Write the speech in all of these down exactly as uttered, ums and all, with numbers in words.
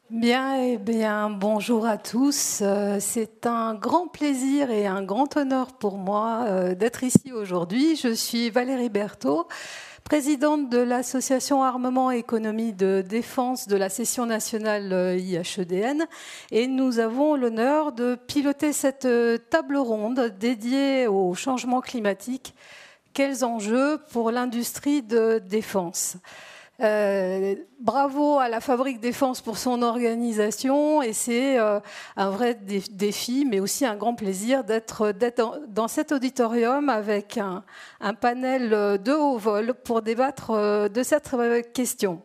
Bien, eh bien, bonjour à tous. C'est un grand plaisir et un grand honneur pour moi d'être ici aujourd'hui. Je suis Valérie Berthaud, présidente de l'association Armement et Économie de Défense de la session nationale I H E D N, et nous avons l'honneur de piloter cette table ronde dédiée au changement climatique. Quels enjeux pour l'industrie de défense ? Euh, bravo à la Fabrique Défense pour son organisation, et c'est euh, un vrai défi, mais aussi un grand plaisir d'être, d'être dans cet auditorium avec un, un panel de haut vol pour débattre de cette question.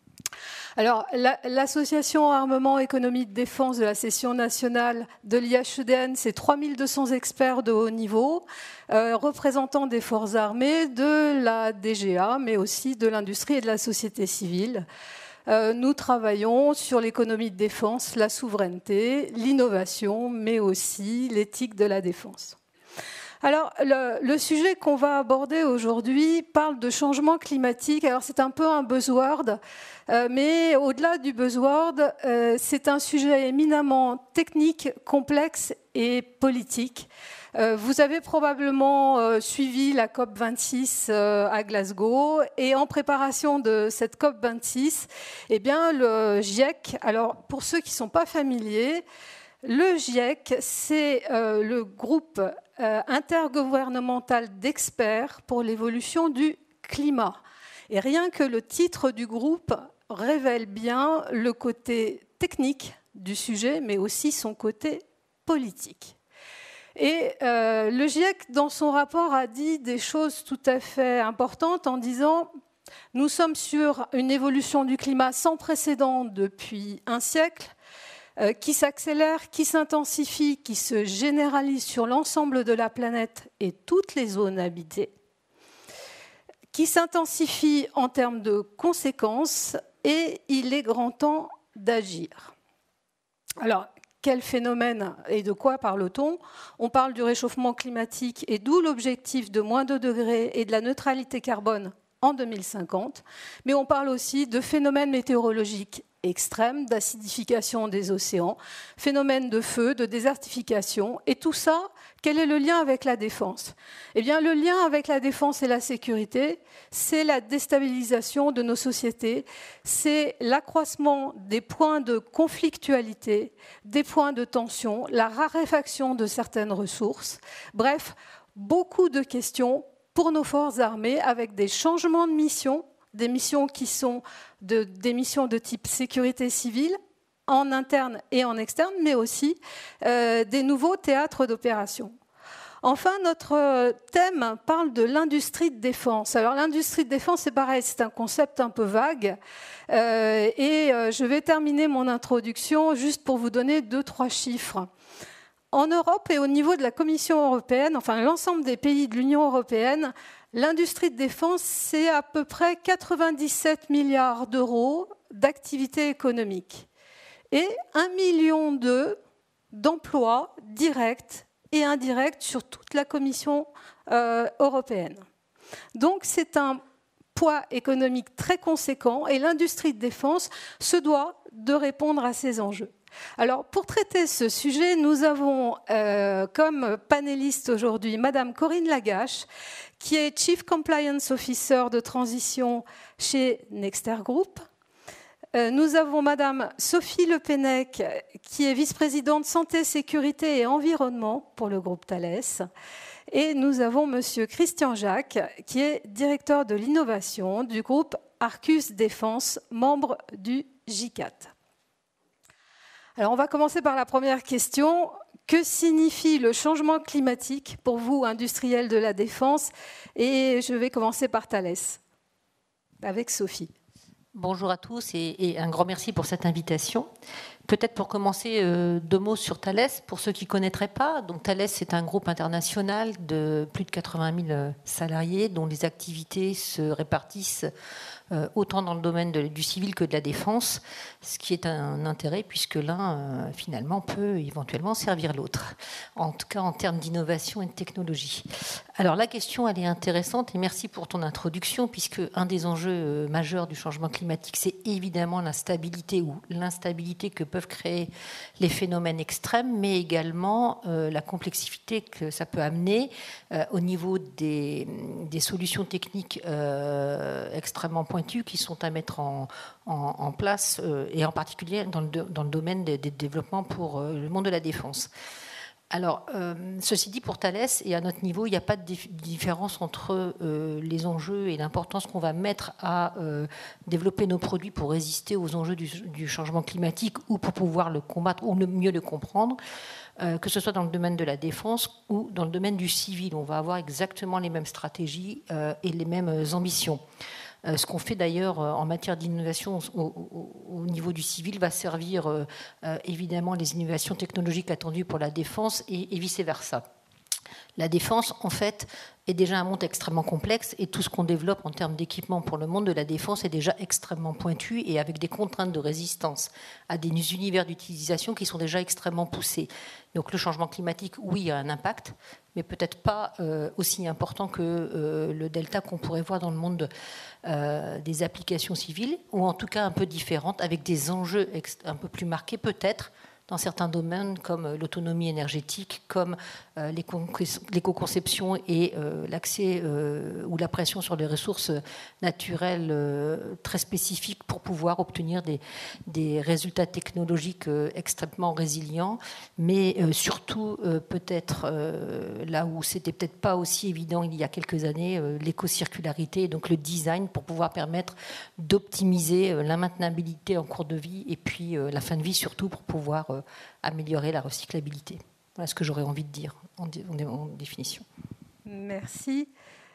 Alors, l'association Armement Économie de Défense de la session nationale de l'I H E D N, c'est trois mille deux cents experts de haut niveau, euh, représentants des forces armées, de la D G A, mais aussi de l'industrie et de la société civile. Euh, nous travaillons sur l'économie de défense, la souveraineté, l'innovation, mais aussi l'éthique de la défense. Alors, le, le sujet qu'on va aborder aujourd'hui parle de changement climatique. Alors, c'est un peu un buzzword, euh, mais au-delà du buzzword, euh, c'est un sujet éminemment technique, complexe et politique. Euh, vous avez probablement euh, suivi la COP vingt-six euh, à Glasgow, et en préparation de cette COP vingt-six, eh bien, le GIEC, alors pour ceux qui ne sont pas familiers, le GIEC, c'est euh, le groupe euh, intergouvernemental d'experts pour l'évolution du climat. Et rien que le titre du groupe révèle bien le côté technique du sujet, mais aussi son côté politique. Et euh, le GIEC, dans son rapport, a dit des choses tout à fait importantes en disant « Nous sommes sur une évolution du climat sans précédent depuis un siècle », qui s'accélère, qui s'intensifie, qui se généralise sur l'ensemble de la planète et toutes les zones habitées, qui s'intensifie en termes de conséquences, et il est grand temps d'agir. Alors, quel phénomène et de quoi parle-t-on ? On parle du réchauffement climatique, et d'où l'objectif de moins deux degrés et de la neutralité carbone en deux mille cinquante, mais on parle aussi de phénomènes météorologiques extrêmes, d'acidification des océans, phénomènes de feu, de désertification, et tout ça, quel est le lien avec la défense ? Eh bien, le lien avec la défense et la sécurité, c'est la déstabilisation de nos sociétés, c'est l'accroissement des points de conflictualité, des points de tension, la raréfaction de certaines ressources, bref, beaucoup de questions pour nos forces armées, avec des changements de mission, des missions qui sont de, des missions de type sécurité civile, en interne et en externe, mais aussi euh, des nouveaux théâtres d'opération. Enfin, notre thème parle de l'industrie de défense. Alors, l'industrie de défense, c'est pareil, c'est un concept un peu vague. Euh, et euh, je vais terminer mon introduction juste pour vous donner deux, trois chiffres. En Europe et au niveau de la Commission européenne, enfin l'ensemble des pays de l'Union européenne, l'industrie de défense, c'est à peu près quatre-vingt-dix-sept milliards d'euros d'activité économique et un virgule deux million d'emplois directs et indirects sur toute la Commission euh, européenne. Donc c'est un poids économique très conséquent, et l'industrie de défense se doit de répondre à ces enjeux. Alors, pour traiter ce sujet, nous avons euh, comme panéliste aujourd'hui Madame Corinne Lagache, qui est Chief Compliance Officer de transition chez Nexter Group. Euh, nous avons Madame Sophie Le Pennec, qui est vice-présidente santé, sécurité et environnement pour le groupe Thales. Et nous avons Monsieur Christian Jacques, qui est directeur de l'innovation du groupe Arcus Défense, membre du G I C A T. Alors, on va commencer par la première question. Que signifie le changement climatique pour vous, industriels de la défense ? Et je vais commencer par Thales, avec Sophie. Bonjour à tous et, et un grand merci pour cette invitation. Peut-être pour commencer, euh, deux mots sur Thales, pour ceux qui ne connaîtraient pas. Donc, Thales, c'est un groupe international de plus de quatre-vingt mille salariés dont les activités se répartissent euh, autant dans le domaine de, du civil que de la défense, ce qui est un intérêt puisque l'un, euh, finalement, peut éventuellement servir l'autre, en tout cas en termes d'innovation et de technologie. Alors, la question, elle est intéressante et merci pour ton introduction, puisque un des enjeux majeurs du changement climatique, c'est évidemment l'instabilité ou l'instabilité que peuvent créer les phénomènes extrêmes, mais également euh, la complexité que ça peut amener euh, au niveau des, des solutions techniques euh, extrêmement pointues qui sont à mettre en, en, en place, euh, et en particulier dans le, dans le domaine des, des développements pour euh, le monde de la défense. Alors, euh, ceci dit, pour Thales, et à notre niveau, il n'y a pas de différence entre euh, les enjeux et l'importance qu'on va mettre à euh, développer nos produits pour résister aux enjeux du, du changement climatique ou pour pouvoir le combattre ou le, mieux le comprendre, euh, que ce soit dans le domaine de la défense ou dans le domaine du civil. On va avoir exactement les mêmes stratégies euh, et les mêmes ambitions. Euh, ce qu'on fait d'ailleurs en matière d'innovation au, au, au niveau du civil va servir euh, euh, évidemment les innovations technologiques attendues pour la défense et, et vice-versa. La défense, en fait, est déjà un monde extrêmement complexe et tout ce qu'on développe en termes d'équipement pour le monde de la défense est déjà extrêmement pointu et avec des contraintes de résistance à des univers d'utilisation qui sont déjà extrêmement poussés. Donc le changement climatique, oui, a un impact, mais peut-être pas euh, aussi important que euh, le delta qu'on pourrait voir dans le monde euh, des applications civiles, ou en tout cas un peu différentes, avec des enjeux un peu plus marqués peut-être, dans certains domaines comme l'autonomie énergétique, comme euh, l'éco-conception et euh, l'accès euh, ou la pression sur les ressources naturelles euh, très spécifiques pour pouvoir obtenir des, des résultats technologiques euh, extrêmement résilients, mais euh, surtout euh, peut-être euh, là où c'était peut-être pas aussi évident il y a quelques années, euh, l'éco-circularité, donc le design pour pouvoir permettre d'optimiser euh, la maintenabilité en cours de vie et puis euh, la fin de vie surtout pour pouvoir euh, améliorer la recyclabilité. Voilà ce que j'aurais envie de dire en, dé, en définition. Merci.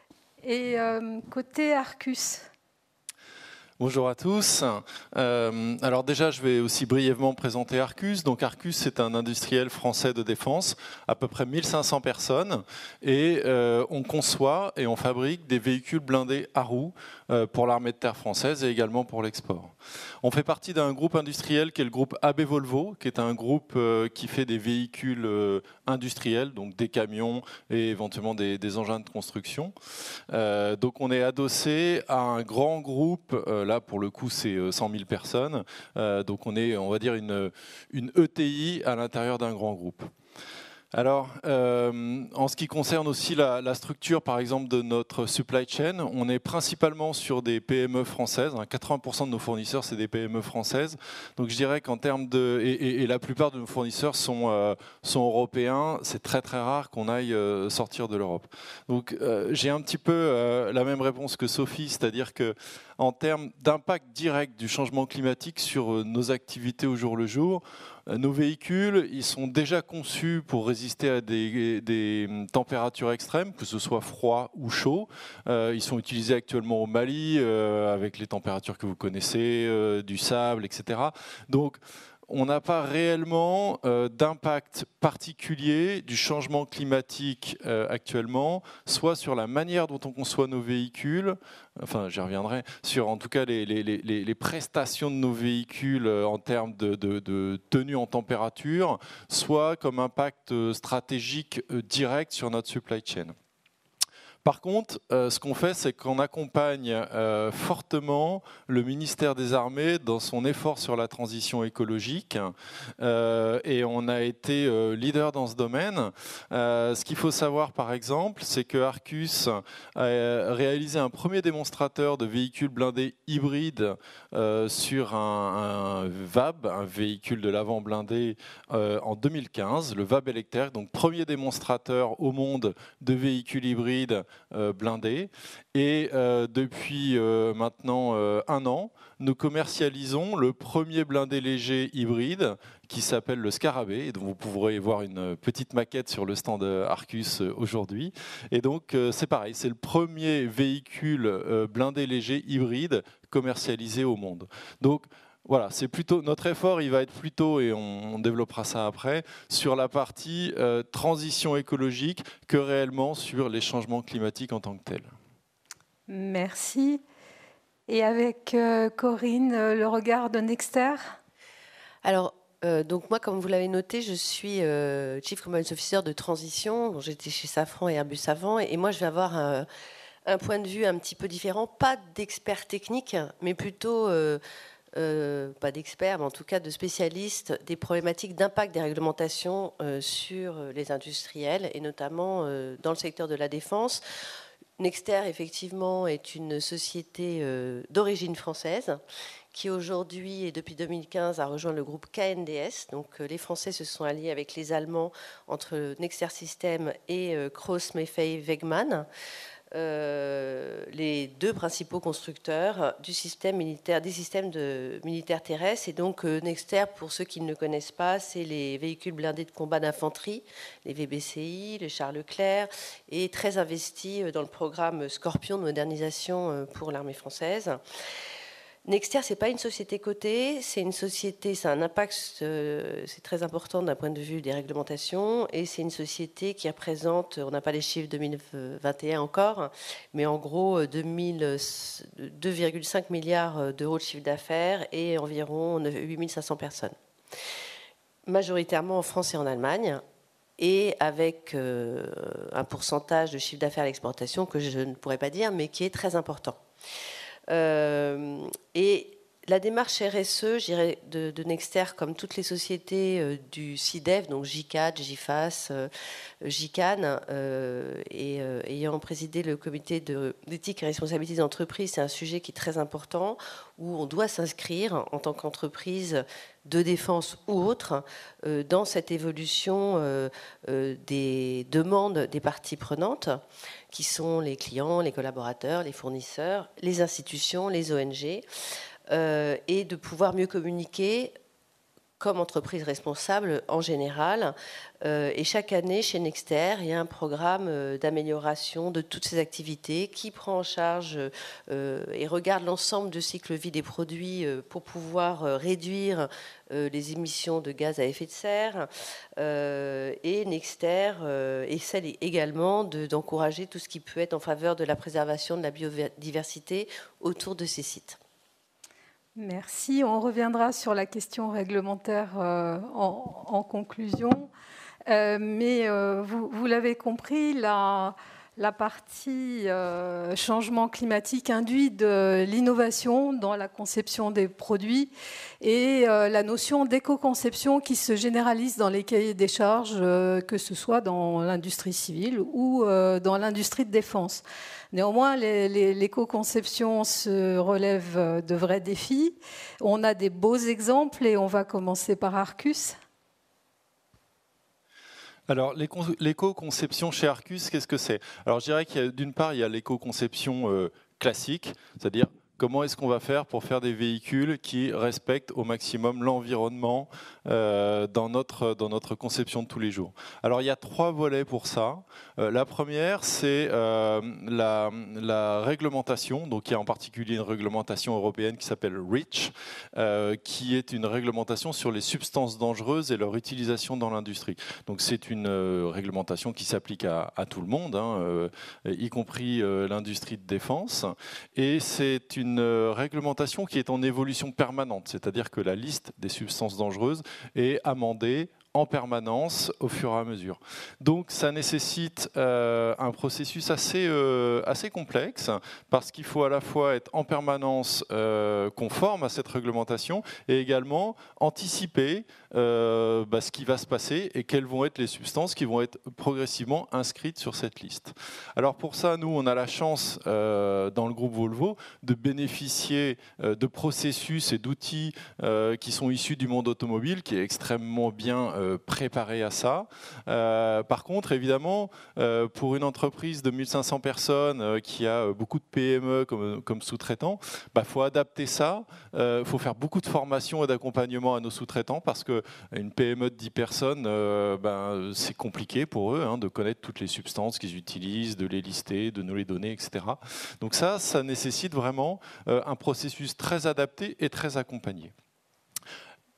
Et euh, côté Arcus ? Bonjour à tous. Euh, alors déjà, je vais aussi brièvement présenter Arcus. Donc Arcus, c'est un industriel français de défense, à peu près mille cinq cents personnes, et euh, on conçoit et on fabrique des véhicules blindés à roues euh, pour l'armée de terre française et également pour l'export. On fait partie d'un groupe industriel qui est le groupe A B Volvo, qui est un groupe euh, qui fait des véhicules euh, industriels, donc des camions et éventuellement des, des engins de construction. Euh, donc on est adossé à un grand groupe. Euh, Là, pour le coup, c'est cent mille personnes. Euh, donc, on est, on va dire, une, une E T I à l'intérieur d'un grand groupe. Alors, euh, en ce qui concerne aussi la, la structure, par exemple, de notre supply chain, on est principalement sur des P M E françaises. quatre-vingts pour cent de nos fournisseurs, c'est des P M E françaises. Donc, je dirais qu'en termes de... Et, et, et la plupart de nos fournisseurs sont, euh, sont européens. C'est très, très rare qu'on aille euh, sortir de l'Europe. Donc, euh, j'ai un petit peu euh, la même réponse que Sophie, c'est-à-dire que en termes d'impact direct du changement climatique sur euh, nos activités au jour le jour, nos véhicules, ils sont déjà conçus pour résister à des, des températures extrêmes, que ce soit froid ou chaud. Euh, ils sont utilisés actuellement au Mali, euh, avec les températures que vous connaissez, euh, du sable, et cetera. Donc, on n'a pas réellement euh, d'impact particulier du changement climatique euh, actuellement, soit sur la manière dont on conçoit nos véhicules, enfin j'y reviendrai, sur en tout cas les, les, les, les prestations de nos véhicules euh, en termes de, de, de tenue en température, soit comme impact stratégique euh, direct sur notre supply chain. Par contre, euh, ce qu'on fait, c'est qu'on accompagne euh, fortement le ministère des Armées dans son effort sur la transition écologique euh, et on a été euh, leader dans ce domaine. Euh, ce qu'il faut savoir, par exemple, c'est que Arcus a réalisé un premier démonstrateur de véhicules blindés hybrides euh, sur un, un V A B, un véhicule de l'avant blindé, euh, en deux mille quinze, le V A B Electech, donc premier démonstrateur au monde de véhicules hybrides Euh, blindés. Et euh, depuis euh, maintenant euh, un an, nous commercialisons le premier blindé léger hybride qui s'appelle le Scarabée, et dont vous pourrez voir une petite maquette sur le stand Arcus aujourd'hui. Et donc euh, c'est pareil, c'est le premier véhicule euh, blindé léger hybride commercialisé au monde. Donc voilà, c'est plutôt notre effort, il va être plutôt, et on, on développera ça après, sur la partie euh, transition écologique que réellement sur les changements climatiques en tant que tels. Merci. Et avec euh, Corinne, euh, le regard de Nexter? Alors, euh, donc moi, comme vous l'avez noté, je suis euh, Chief Compliance Officer de transition. J'étais chez Safran et Airbus avant, et, et moi, je vais avoir un, un point de vue un petit peu différent, pas d'expert technique, mais plutôt, euh, euh, pas d'expert, mais en tout cas de spécialiste des problématiques d'impact des réglementations euh, sur les industriels, et notamment euh, dans le secteur de la défense. Nexter, effectivement, est une société euh, d'origine française qui aujourd'hui et depuis deux mille quinze a rejoint le groupe K N D S. Donc euh, les Français se sont alliés avec les Allemands entre Nexter Systems et euh, Krauss Maffei Wegmann, euh, les deux principaux constructeurs du système militaire, des systèmes de militaires terrestres. Et donc euh, Nexter, pour ceux qui ne le connaissent pas, c'est les véhicules blindés de combat d'infanterie, les V B C I, le Charles Leclerc, et très investi dans le programme Scorpion de modernisation pour l'armée française. Nexter, ce n'est pas une société cotée, c'est une société, c'est un impact, euh, c'est très important d'un point de vue des réglementations, et c'est une société qui représente, on n'a pas les chiffres deux mille vingt et un encore, mais en gros deux virgule cinq milliards d'euros de chiffre d'affaires et environ huit mille cinq cents personnes, majoritairement en France et en Allemagne, et avec euh, un pourcentage de chiffre d'affaires à l'exportation que je ne pourrais pas dire, mais qui est très important. Euh, et la démarche R S E, je dirais, de, de Nexter, comme toutes les sociétés euh, du CIDEF, donc J quatre, J F A S, euh, J CAN, euh, et euh, ayant présidé le comité d'éthique et responsabilité des entreprises, c'est un sujet qui est très important, où on doit s'inscrire en tant qu'entreprise de défense ou autre euh, dans cette évolution euh, euh, des demandes des parties prenantes, qui sont les clients, les collaborateurs, les fournisseurs, les institutions, les O N G, euh, et de pouvoir mieux communiquer comme entreprise responsable en général. Euh, et chaque année, chez Nexter, il y a un programme euh, d'amélioration de toutes ces activités qui prend en charge euh, et regarde l'ensemble du cycle vie des produits euh, pour pouvoir euh, réduire euh, les émissions de gaz à effet de serre. Euh, et Nexter euh, essaie également de, d'encourager tout ce qui peut être en faveur de la préservation de la biodiversité autour de ces sites. Merci. On reviendra sur la question réglementaire euh, en, en conclusion. Euh, mais euh, vous, vous l'avez compris, la, la partie euh, changement climatique induit de l'innovation dans la conception des produits et euh, la notion d'éco-conception qui se généralise dans les cahiers des charges, euh, que ce soit dans l'industrie civile ou euh, dans l'industrie de défense. Néanmoins, l'éco-conception se relève de vrais défis. On a des beaux exemples et on va commencer par Arcus. Alors, l'éco-conception chez Arcus, qu'est-ce que c'est? Alors, je dirais qu'il y a, d'une part, il y a l'éco-conception euh, classique, c'est-à-dire comment est-ce qu'on va faire pour faire des véhicules qui respectent au maximum l'environnement euh, dans, notre, dans notre conception de tous les jours. Alors, il y a trois volets pour ça. Euh, la première, c'est euh, la, la réglementation. Donc, il y a en particulier une réglementation européenne qui s'appelle REACH, euh, qui est une réglementation sur les substances dangereuses et leur utilisation dans l'industrie. Donc, c'est une euh, réglementation qui s'applique à, à tout le monde, hein, euh, y compris euh, l'industrie de défense. Et c'est une une réglementation qui est en évolution permanente, c'est-à-dire que la liste des substances dangereuses est amendée en permanence au fur et à mesure. Donc ça nécessite euh, un processus assez, euh, assez complexe parce qu'il faut à la fois être en permanence euh, conforme à cette réglementation et également anticiper euh, bah, ce qui va se passer et quelles vont être les substances qui vont être progressivement inscrites sur cette liste. Alors pour ça, nous, on a la chance euh, dans le groupe Volvo de bénéficier euh, de processus et d'outils euh, qui sont issus du monde automobile, qui est extrêmement bien euh, préparé à ça. Euh, par contre, évidemment, euh, pour une entreprise de mille cinq cents personnes euh, qui a beaucoup de P M E comme, comme sous-traitants, bah, faut adapter ça. Il euh, faut faire beaucoup de formation et d'accompagnement à nos sous-traitants parce qu'une P M E de dix personnes, euh, ben, c'est compliqué pour eux hein, de connaître toutes les substances qu'ils utilisent, de les lister, de nous les donner, et cetera. Donc ça, ça nécessite vraiment euh, un processus très adapté et très accompagné.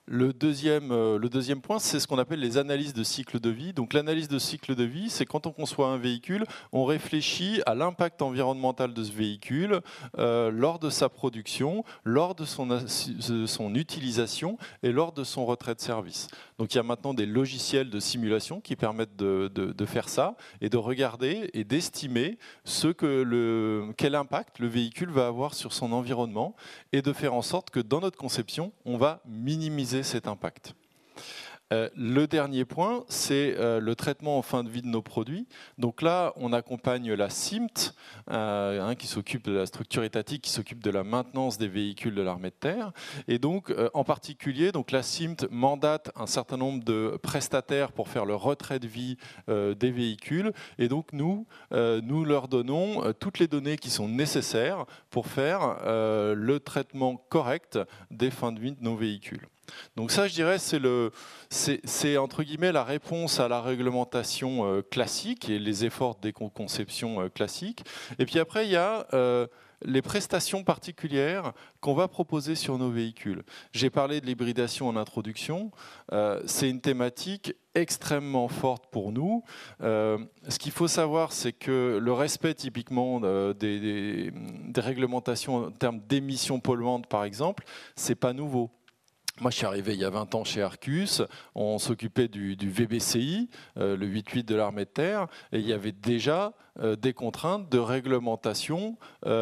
Le deuxième, le deuxième point, c'est ce qu'on appelle les analyses de cycle de vie. Donc l'analyse de cycle de vie, c'est quand on conçoit un véhicule, on réfléchit à l'impact environnemental de ce véhicule euh, lors de sa production, lors de son, de son utilisation et lors de son retrait de service. Donc il y a maintenant des logiciels de simulation qui permettent de, de, de faire ça et de regarder et d'estimer ce que le, quel impact le véhicule va avoir sur son environnement et de faire en sorte que dans notre conception, on va minimiser cet impact. Euh, le dernier point, c'est euh, le traitement en fin de vie de nos produits. Donc là, on accompagne la C I M T, euh, hein, qui s'occupe de la structure étatique, qui s'occupe de la maintenance des véhicules de l'armée de terre. Et donc, euh, en particulier, donc la C I M T mandate un certain nombre de prestataires pour faire le retrait de vie euh, des véhicules. Et donc, nous, euh, nous leur donnons euh, toutes les données qui sont nécessaires pour faire euh, le traitement correct des fins de vie de nos véhicules. Donc ça, je dirais, c'est le, c'est, c'est entre guillemets la réponse à la réglementation euh, classique et les efforts d'éco-conception euh, classique. Et puis après, il y a euh, les prestations particulières qu'on va proposer sur nos véhicules. J'ai parlé de l'hybridation en introduction. Euh, c'est une thématique extrêmement forte pour nous. Euh, ce qu'il faut savoir, c'est que le respect typiquement euh, des, des, des réglementations en termes d'émissions polluantes, par exemple, c'est pas nouveau. Moi, je suis arrivé il y a vingt ans chez Arcus, on s'occupait du, du V B C I, euh, le huit huit de l'armée de terre, et il y avait déjà euh, des contraintes de réglementation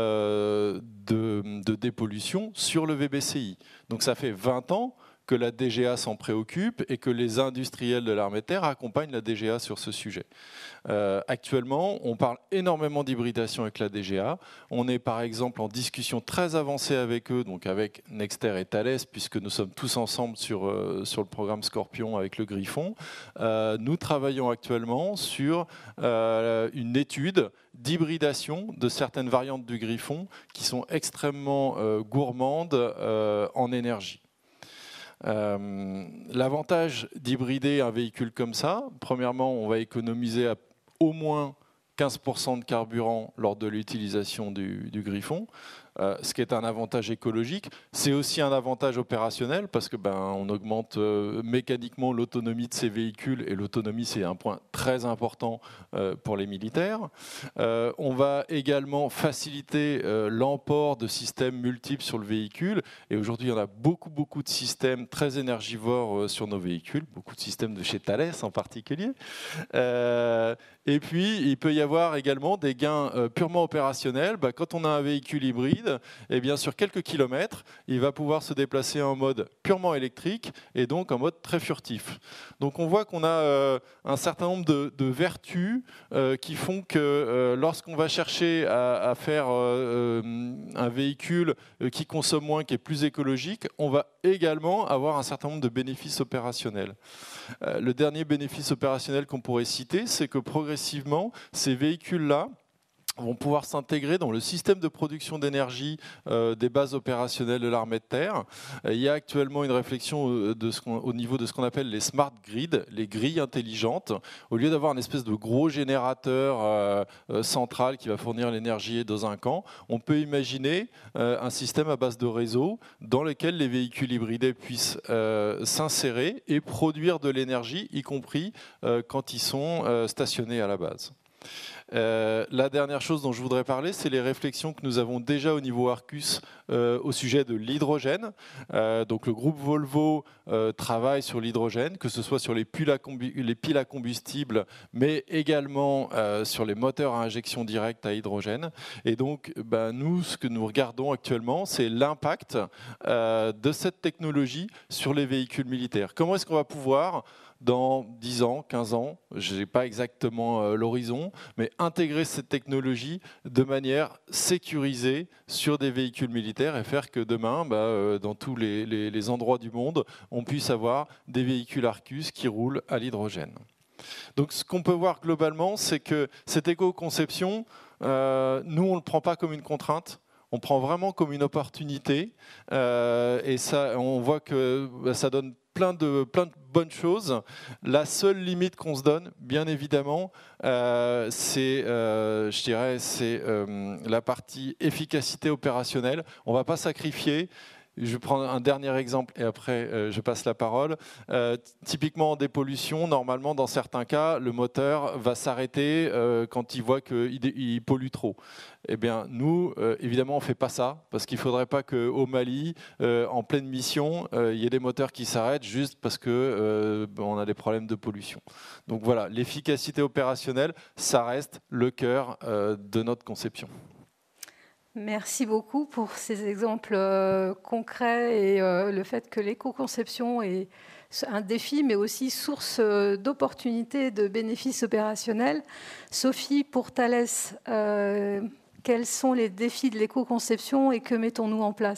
euh, de, de dépollution sur le V B C I. Donc ça fait vingt ans que la D G A s'en préoccupe et que les industriels de l'armée de terre accompagnent la D G A sur ce sujet. Euh, actuellement, on parle énormément d'hybridation avec la D G A. On est par exemple en discussion très avancée avec eux, donc avec Nexter et Thales, puisque nous sommes tous ensemble sur, euh, sur le programme Scorpion avec le Griffon. Euh, nous travaillons actuellement sur euh, une étude d'hybridation de certaines variantes du Griffon qui sont extrêmement euh, gourmandes euh, en énergie. Euh, l'avantage d'hybrider un véhicule comme ça, premièrement, on va économiser à au moins quinze pour cent de carburant lors de l'utilisation du, du Griffon, euh, ce qui est un avantage écologique. C'est aussi un avantage opérationnel parce que ben, on augmente euh, mécaniquement l'autonomie de ces véhicules et l'autonomie, c'est un point très important euh, pour les militaires. Euh, on va également faciliter euh, l'emport de systèmes multiples sur le véhicule et aujourd'hui, il y en a beaucoup, beaucoup de systèmes très énergivores euh, sur nos véhicules, beaucoup de systèmes de chez Thales en particulier. Euh, et puis, il peut y avoir également des gains euh, purement opérationnels. Bah, quand on a un véhicule hybride, eh bien, sur quelques kilomètres, il va pouvoir se déplacer en mode purement électrique et donc en mode très furtif. Donc on voit qu'on a euh, un certain nombre de, de vertus euh, qui font que euh, lorsqu'on va chercher à, à faire euh, un véhicule qui consomme moins, qui est plus écologique, on va également avoir un certain nombre de bénéfices opérationnels. Euh, le dernier bénéfice opérationnel qu'on pourrait citer, c'est que progressivement, ces véhicules-là vont pouvoir s'intégrer dans le système de production d'énergie euh, des bases opérationnelles de l'armée de terre. Euh, il y a actuellement une réflexion euh, de ce au niveau de ce qu'on appelle les smart grids, les grilles intelligentes. Au lieu d'avoir une espèce de gros générateur euh, euh, central qui va fournir l'énergie dans un camp, on peut imaginer euh, un système à base de réseau dans lequel les véhicules hybridés puissent euh, s'insérer et produire de l'énergie, y compris euh, quand ils sont euh, stationnés à la base. Euh, la dernière chose dont je voudrais parler, c'est les réflexions que nous avons déjà au niveau Arcus euh, au sujet de l'hydrogène. Euh, donc le groupe Volvo euh, travaille sur l'hydrogène, que ce soit sur les piles à, les piles à combustible, mais également euh, sur les moteurs à injection directe à hydrogène. Et donc, ben, nous, ce que nous regardons actuellement, c'est l'impact euh, de cette technologie sur les véhicules militaires. Comment est-ce qu'on va pouvoir, dans dix ans, quinze ans, je n'ai pas exactement euh, l'horizon, mais intégrer cette technologie de manière sécurisée sur des véhicules militaires et faire que demain, bah, euh, dans tous les, les, les endroits du monde, on puisse avoir des véhicules Arcus qui roulent à l'hydrogène. Donc ce qu'on peut voir globalement, c'est que cette éco-conception, euh, nous, on ne le prend pas comme une contrainte. On prend vraiment comme une opportunité euh, et ça, on voit que bah, ça donne plein de, plein de bonnes choses. La seule limite qu'on se donne, bien évidemment, euh, c'est, euh, je dirais, c'est euh, la partie efficacité opérationnelle. On ne va pas sacrifier je vais prendre un dernier exemple et après euh, je passe la parole. Euh, typiquement en dépollution, normalement dans certains cas, le moteur va s'arrêter euh, quand il voit qu'il il pollue trop. Eh bien, nous, euh, évidemment, on ne fait pas ça parce qu'il ne faudrait pas qu'au Mali, euh, en pleine mission, euh, il y ait des moteurs qui s'arrêtent juste parce qu'on euh, a des problèmes de pollution. Donc voilà, l'efficacité opérationnelle, ça reste le cœur euh, de notre conception. Merci beaucoup pour ces exemples euh, concrets et euh, le fait que l'éco-conception est un défi, mais aussi source euh, d'opportunités et de bénéfices opérationnels. Sophie, pour Thales, euh, quels sont les défis de l'éco-conception et que mettons-nous en place ?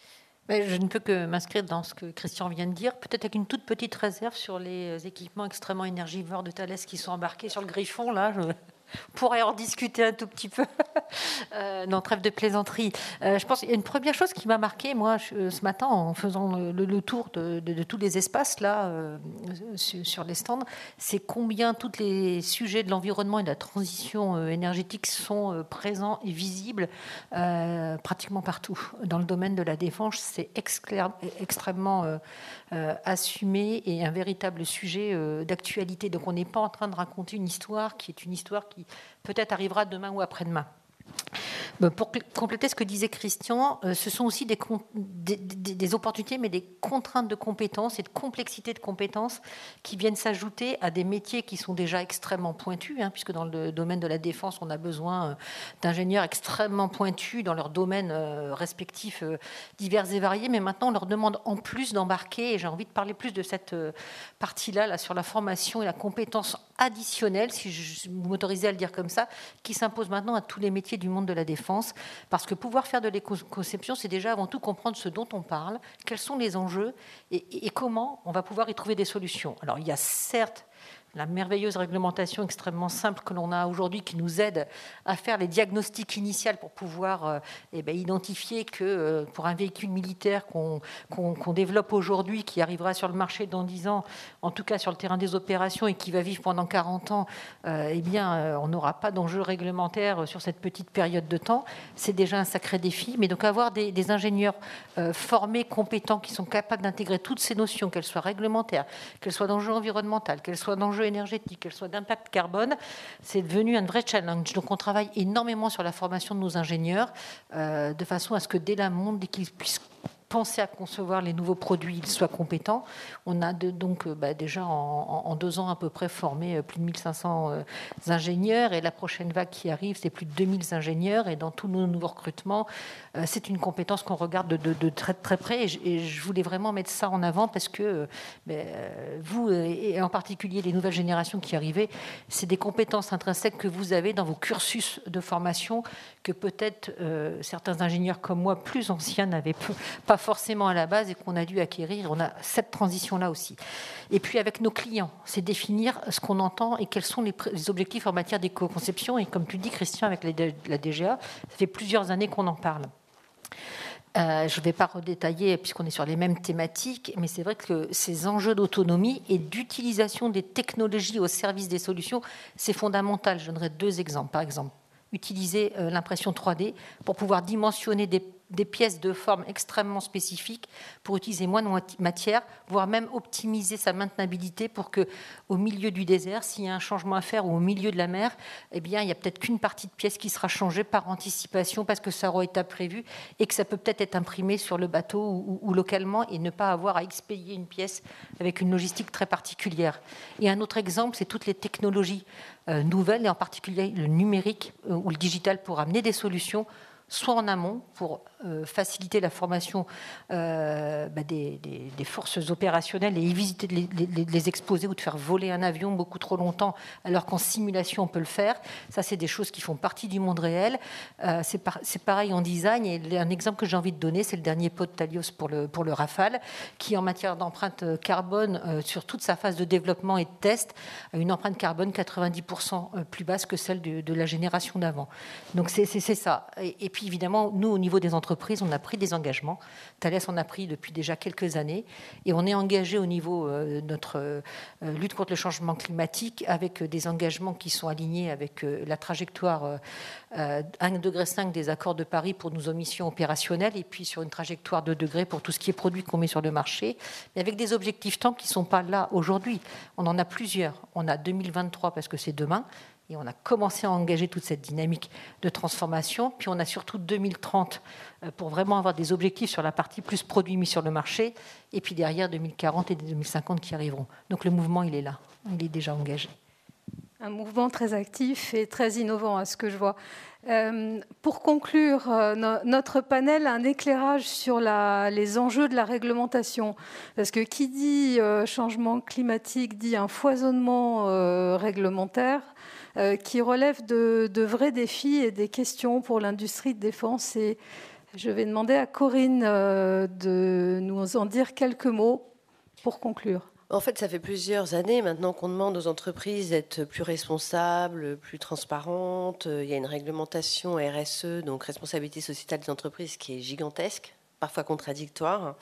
Je ne peux que m'inscrire dans ce que Christian vient de dire, peut-être avec une toute petite réserve sur les équipements extrêmement énergivores de Thales qui sont embarqués sur le Griffon, là. Je... On pourrait en discuter un tout petit peu. euh, non, trêve de plaisanterie. Euh, je pense qu'il y a une première chose qui m'a marqué, moi, je, ce matin, en faisant le, le tour de, de, de tous les espaces là euh, sur, sur les stands, c'est combien tous les sujets de l'environnement et de la transition euh, énergétique sont euh, présents et visibles euh, pratiquement partout. Dans le domaine de la défense, c'est extrêmement euh, euh, assumé et un véritable sujet euh, d'actualité. Donc, on n'est pas en train de raconter une histoire qui est une histoire qui qui peut-être arrivera demain ou après-demain. Pour compléter ce que disait Christian, ce sont aussi des, des, des opportunités, mais des contraintes de compétences et de complexité de compétences qui viennent s'ajouter à des métiers qui sont déjà extrêmement pointus, hein, puisque dans le domaine de la défense, on a besoin d'ingénieurs extrêmement pointus dans leurs domaines respectifs divers et variés, mais maintenant on leur demande en plus d'embarquer, et j'ai envie de parler plus de cette partie-là, là, sur la formation et la compétence additionnelle, si je, vous m'autorisez à le dire comme ça, qui s'impose maintenant à tous les métiers du monde de la défense. Parce que pouvoir faire de l'éco-conception, c'est déjà avant tout comprendre ce dont on parle, quels sont les enjeux et, et, et comment on va pouvoir y trouver des solutions. Alors, il y a certes la merveilleuse réglementation extrêmement simple que l'on a aujourd'hui qui nous aide à faire les diagnostics initiaux pour pouvoir euh, eh bien, identifier que euh, pour un véhicule militaire qu'on, qu'on, qu'on développe aujourd'hui, qui arrivera sur le marché dans dix ans, en tout cas sur le terrain des opérations et qui va vivre pendant quarante ans, euh, eh bien, euh, on n'aura pas d'enjeux réglementaires sur cette petite période de temps. C'est déjà un sacré défi. Mais donc avoir des, des ingénieurs euh, formés, compétents, qui sont capables d'intégrer toutes ces notions, qu'elles soient réglementaires, qu'elles soient d'enjeux environnementaux, qu'elles soient d'enjeux énergétique, qu'elle soit d'impact carbone, c'est devenu un vrai challenge. Donc on travaille énormément sur la formation de nos ingénieurs, euh, de façon à ce que dès l'amont, dès qu'ils puissent penser à concevoir les nouveaux produits, ils soient compétents. On a de, donc bah, déjà en, en deux ans à peu près formé plus de mille cinq cents euh, ingénieurs, et la prochaine vague qui arrive, c'est plus de deux mille ingénieurs, et dans tous nos nouveaux recrutements, euh, c'est une compétence qu'on regarde de, de, de très, très près, et je, et je voulais vraiment mettre ça en avant parce que euh, euh, vous, et en particulier les nouvelles générations qui arrivaient, c'est des compétences intrinsèques que vous avez dans vos cursus de formation que peut-être euh, certains ingénieurs comme moi, plus anciens, n'avaient pas forcément à la base et qu'on a dû acquérir. On a cette transition-là aussi. Et puis avec nos clients, c'est définir ce qu'on entend et quels sont les, les objectifs en matière d'éco-conception. Et comme tu dis, Christian, avec les, la D G A, ça fait plusieurs années qu'on en parle. Euh, je ne vais pas redétailler puisqu'on est sur les mêmes thématiques, mais c'est vrai que ces enjeux d'autonomie et d'utilisation des technologies au service des solutions, c'est fondamental. Je donnerai deux exemples. Par exemple, utiliser euh, l'impression trois D pour pouvoir dimensionner des des pièces de forme extrêmement spécifiques pour utiliser moins de matière, voire même optimiser sa maintenabilité pour que, au milieu du désert, s'il y a un changement à faire ou au milieu de la mer, eh bien, il n'y a peut-être qu'une partie de pièce qui sera changée par anticipation parce que ça aura été prévu et que ça peut peut-être être imprimé sur le bateau ou, ou, ou localement et ne pas avoir à expédier une pièce avec une logistique très particulière. Et un autre exemple, c'est toutes les technologies euh, nouvelles et en particulier le numérique euh, ou le digital pour amener des solutions soit en amont pour euh, faciliter la formation euh, bah des, des, des forces opérationnelles et éviter de les, les, les exposer ou de faire voler un avion beaucoup trop longtemps alors qu'en simulation on peut le faire. Ça, c'est des choses qui font partie du monde réel. Euh, c'est, par, c'est pareil en design, et un exemple que j'ai envie de donner, c'est le dernier pot de Thalios pour le, pour le Rafale, qui en matière d'empreinte carbone, euh, sur toute sa phase de développement et de test, a une empreinte carbone quatre-vingt-dix pour cent plus basse que celle de, de la génération d'avant. Donc c'est, c'est, c'est ça. Et, et puis évidemment, nous, au niveau des entreprises, on a pris des engagements. Thales en a pris depuis déjà quelques années. Et on est engagé au niveau de notre euh, lutte contre le changement climatique avec des engagements qui sont alignés avec euh, la trajectoire euh, un degré cinq des accords de Paris pour nos émissions opérationnelles et puis sur une trajectoire deux degrés pour tout ce qui est produit qu'on met sur le marché, mais avec des objectifs temps qui ne sont pas là aujourd'hui. On en a plusieurs. On a deux mille vingt-trois parce que c'est demain. Et on a commencé à engager toute cette dynamique de transformation. Puis on a surtout deux mille trente pour vraiment avoir des objectifs sur la partie plus produits mis sur le marché. Et puis derrière, deux mille quarante et deux mille cinquante qui arriveront. Donc le mouvement, il est là. Il est déjà engagé. Un mouvement très actif et très innovant à ce que je vois. Euh, pour conclure, euh, no- notre panel a un éclairage sur la, les enjeux de la réglementation. Parce que qui dit euh, changement climatique dit un foisonnement euh, réglementaire euh, qui relève de, de vrais défis et des questions pour l'industrie de défense. Et je vais demander à Corinne euh, de nous en dire quelques mots pour conclure. En fait, ça fait plusieurs années maintenant qu'on demande aux entreprises d'être plus responsables, plus transparentes. Il y a une réglementation R S E, donc responsabilité sociétale des entreprises, qui est gigantesque, parfois contradictoire.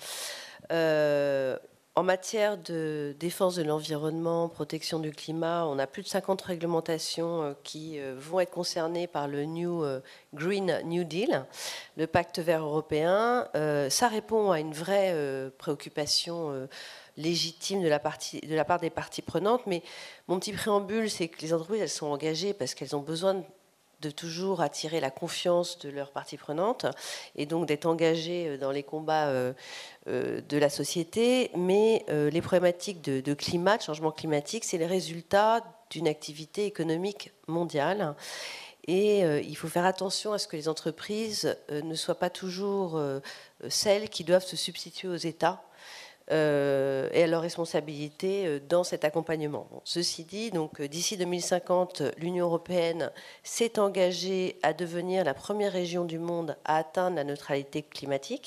Euh, en matière de défense de l'environnement, protection du climat, on a plus de cinquante réglementations qui vont être concernées par le New Green New Deal, le pacte vert européen. Euh, ça répond à une vraie euh, préoccupation euh, légitime de la, partie, de la part des parties prenantes, mais mon petit préambule, c'est que les entreprises, elles sont engagées parce qu'elles ont besoin de toujours attirer la confiance de leurs parties prenantes et donc d'être engagées dans les combats euh, euh, de la société, mais euh, les problématiques de, de climat, de changement climatique, c'est le résultat d'une activité économique mondiale. Et euh, il faut faire attention à ce que les entreprises euh, ne soient pas toujours euh, celles qui doivent se substituer aux États Euh, et à leur responsabilité dans cet accompagnement. Bon, ceci dit, donc d'ici deux mille cinquante, l'Union européenne s'est engagée à devenir la première région du monde à atteindre la neutralité climatique.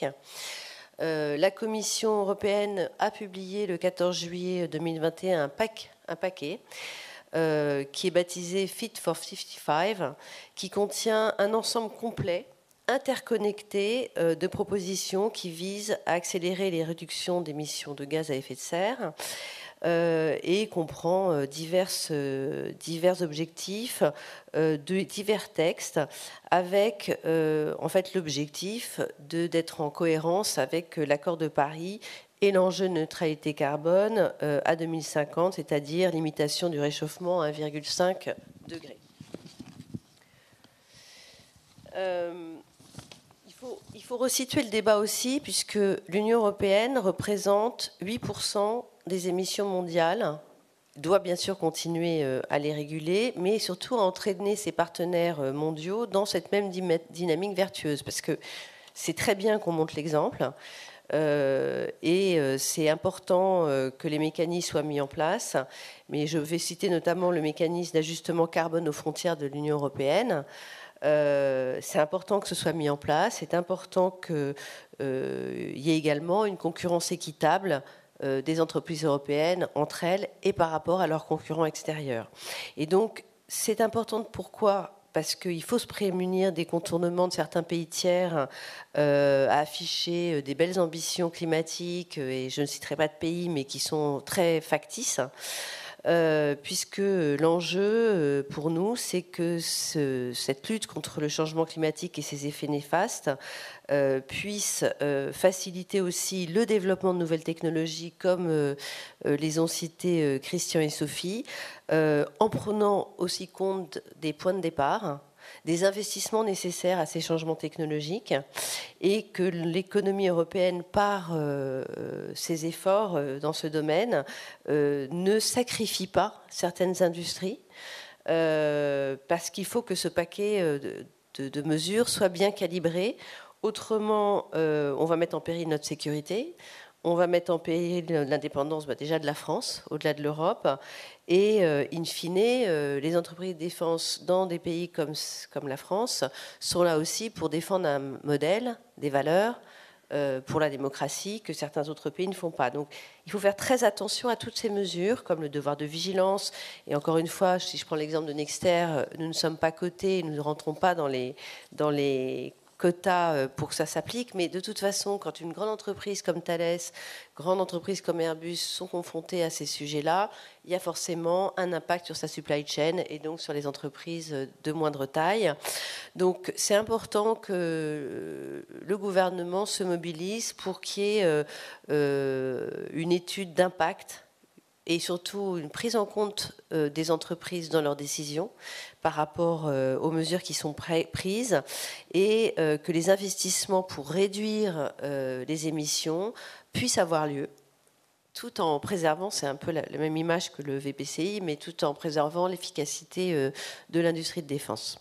Euh, la Commission européenne a publié le quatorze juillet deux mille vingt et un un, pack, un paquet euh, qui est baptisé Fit for cinquante-cinq, qui contient un ensemble complet interconnecté de propositions qui visent à accélérer les réductions d'émissions de gaz à effet de serre euh, et comprend divers, divers objectifs, euh, de divers textes, avec euh, en fait l'objectif de, d'être en cohérence avec l'accord de Paris et l'enjeu de neutralité carbone euh, à deux mille cinquante, c'est-à-dire limitation du réchauffement à un virgule cinq degré. Euh, Il faut, il faut resituer le débat aussi, puisque l'Union européenne représente huit pour cent des émissions mondiales, doit bien sûr continuer à les réguler, mais surtout à entraîner ses partenaires mondiaux dans cette même dynamique vertueuse, parce que c'est très bien qu'on montre l'exemple, euh, et c'est important que les mécanismes soient mis en place, mais je vais citer notamment le mécanisme d'ajustement carbone aux frontières de l'Union européenne. Euh, c'est important que ce soit mis en place, c'est important qu'il euh, y ait également une concurrence équitable euh, des entreprises européennes entre elles et par rapport à leurs concurrents extérieurs. Et donc, c'est important. Pourquoi ? Parce qu'il faut se prémunir des contournements de certains pays tiers euh, à afficher des belles ambitions climatiques, et je ne citerai pas de pays, mais qui sont très factices. Euh, puisque l'enjeu euh, pour nous, c'est que ce, cette lutte contre le changement climatique et ses effets néfastes euh, puisse euh, faciliter aussi le développement de nouvelles technologies, comme euh, les ont cité euh, Christian et Sophie, euh, en prenant aussi compte des points de départ, des investissements nécessaires à ces changements technologiques, et que l'économie européenne, par euh, ses efforts euh, dans ce domaine, euh, ne sacrifie pas certaines industries, euh, parce qu'il faut que ce paquet de, de, de mesures soit bien calibré. Autrement, euh, on va mettre en péril notre sécurité, on va mettre en péril l'indépendance bah, déjà de la France, au-delà de l'Europe, et euh, in fine, euh, les entreprises de défense dans des pays comme, comme la France sont là aussi pour défendre un modèle, des valeurs, euh, pour la démocratie que certains autres pays ne font pas. Donc il faut faire très attention à toutes ces mesures, comme le devoir de vigilance. Et encore une fois, si je prends l'exemple de Nexter, nous ne sommes pas cotés, nous ne rentrons pas dans les... Dans les quotas pour que ça s'applique, mais de toute façon, quand une grande entreprise comme Thales, grande entreprise comme Airbus sont confrontées à ces sujets-là, il y a forcément un impact sur sa supply chain et donc sur les entreprises de moindre taille. Donc c'est important que le gouvernement se mobilise pour qu'il y ait euh, une étude d'impact et surtout une prise en compte euh, des entreprises dans leurs décisions par rapport euh, aux mesures qui sont prises et euh, que les investissements pour réduire euh, les émissions puissent avoir lieu, tout en préservant, c'est un peu la, la même image que le V P C I, mais tout en préservant l'efficacité euh, de l'industrie de défense.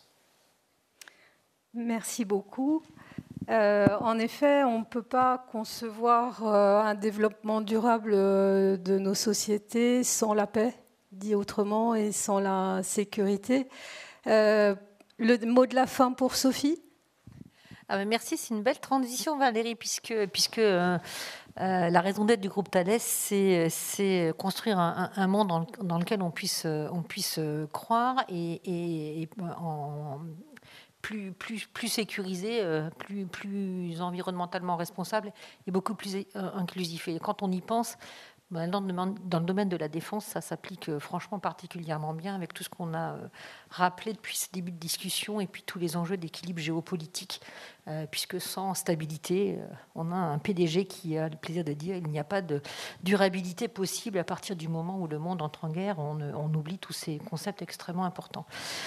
Merci beaucoup. Euh, en effet, on ne peut pas concevoir euh, un développement durable euh, de nos sociétés sans la paix, dit autrement, et sans la sécurité. Euh, le mot de la fin pour Sophie. Ah ben merci, c'est une belle transition, Valérie, puisque, puisque euh, euh, la raison d'être du groupe Thales, c'est, c'est construire un, un monde dans, le, dans lequel on puisse, on puisse croire et, et, et en... Plus, plus, plus sécurisé, plus, plus environnementalement responsable et beaucoup plus inclusif. Et quand on y pense, dans le domaine de la défense, ça s'applique franchement particulièrement bien avec tout ce qu'on a rappelé depuis ce début de discussion et puis tous les enjeux d'équilibre géopolitique, puisque sans stabilité, on a un P D G qui a le plaisir de dire qu'il n'y a pas de durabilité possible à partir du moment où le monde entre en guerre, on, on oublie tous ces concepts extrêmement importants.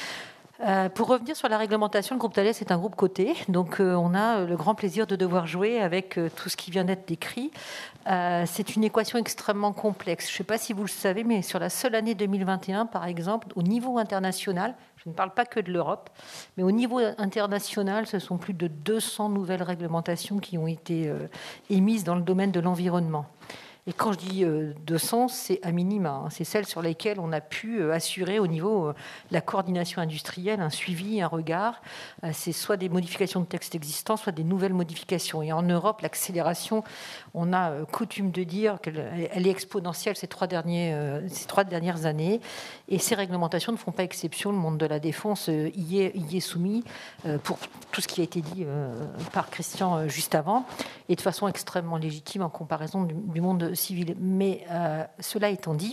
Euh, pour revenir sur la réglementation, le groupe Thales est un groupe coté, donc euh, on a le grand plaisir de devoir jouer avec euh, tout ce qui vient d'être décrit. Euh, c'est une équation extrêmement complexe. Je ne sais pas si vous le savez, mais sur la seule année deux mille vingt et un, par exemple, au niveau international, je ne parle pas que de l'Europe, mais au niveau international, ce sont plus de deux cents nouvelles réglementations qui ont été euh, émises dans le domaine de l'environnement. Et quand je dis deux cents, c'est à minima. Hein. C'est celles sur lesquelles on a pu assurer au niveau de la coordination industrielle un suivi, un regard. C'est soit des modifications de textes existants, soit des nouvelles modifications. Et en Europe, l'accélération, on a coutume de dire qu'elle est exponentielle ces trois, derniers, ces trois dernières années. Et ces réglementations ne font pas exception. Le monde de la défense y est, y est soumis pour tout ce qui a été dit par Christian juste avant, et de façon extrêmement légitime en comparaison du, du monde civil. Mais euh, cela étant dit,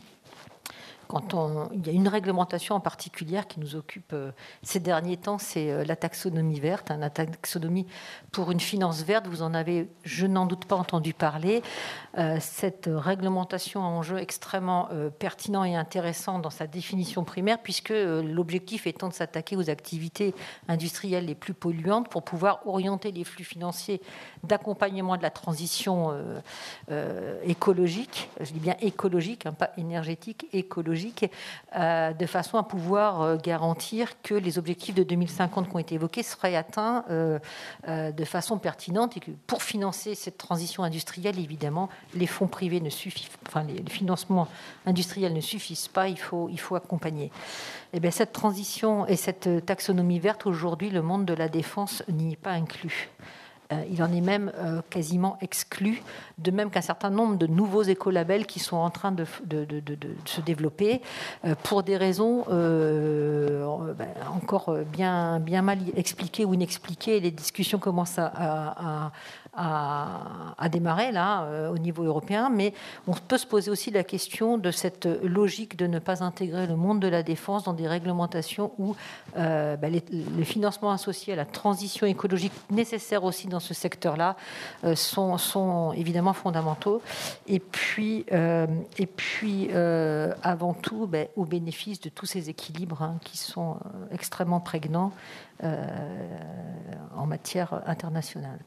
quand on, il y a une réglementation en particulier qui nous occupe euh, ces derniers temps, c'est euh, la taxonomie verte, hein, la taxonomie pour une finance verte. Vous en avez, je n'en doute pas, entendu parler. Euh, cette réglementation a un enjeu extrêmement euh, pertinent et intéressant dans sa définition primaire, puisque euh, l'objectif étant de s'attaquer aux activités industrielles les plus polluantes pour pouvoir orienter les flux financiers d'accompagnement de la transition euh, euh, écologique, je dis bien écologique, hein, pas énergétique, écologique, Euh, de façon à pouvoir euh, garantir que les objectifs de deux mille cinquante qui ont été évoqués seraient atteints euh, euh, de façon pertinente et que pour financer cette transition industrielle, évidemment, les fonds privés ne suffisent, enfin les, les financements industriels ne suffisent pas, il faut, il faut accompagner. Et bien, cette transition et cette taxonomie verte, aujourd'hui, le monde de la défense n'y est pas inclus. Il en est même quasiment exclu, de même qu'un certain nombre de nouveaux écolabels qui sont en train de, de, de, de, de se développer pour des raisons euh, encore bien, bien mal expliquées ou inexpliquées. Les discussions commencent à, à, à, à démarrer là, au niveau européen, mais on peut se poser aussi la question de cette logique de ne pas intégrer le monde de la défense dans des réglementations où euh, ben les, les financements associés à la transition écologique nécessaire aussi dans ce secteur-là euh, sont, sont évidemment fondamentaux. Et puis, euh, et puis euh, avant tout, ben, au bénéfice de tous ces équilibres hein, qui sont euh, extrêmement prégnants euh, en matière internationale.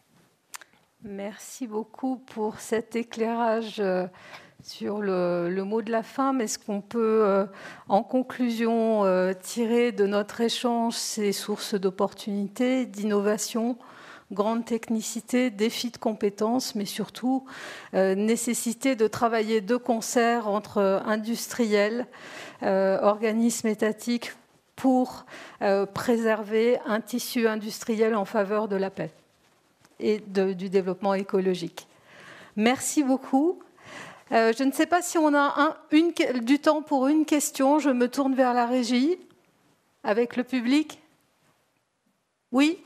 Merci beaucoup pour cet éclairage sur le, le mot de la fin. Mais ce qu'on peut, en conclusion, tirer de notre échange, c'est source d'opportunités, d'innovation, grande technicité, défi de compétences, mais surtout euh, nécessité de travailler de concert entre industriels, euh, organismes étatiques pour euh, préserver un tissu industriel en faveur de la paix et de, du développement écologique. Merci beaucoup. Euh, je ne sais pas si on a un, une, du temps pour une question. Je me tourne vers la régie avec le public. Oui ?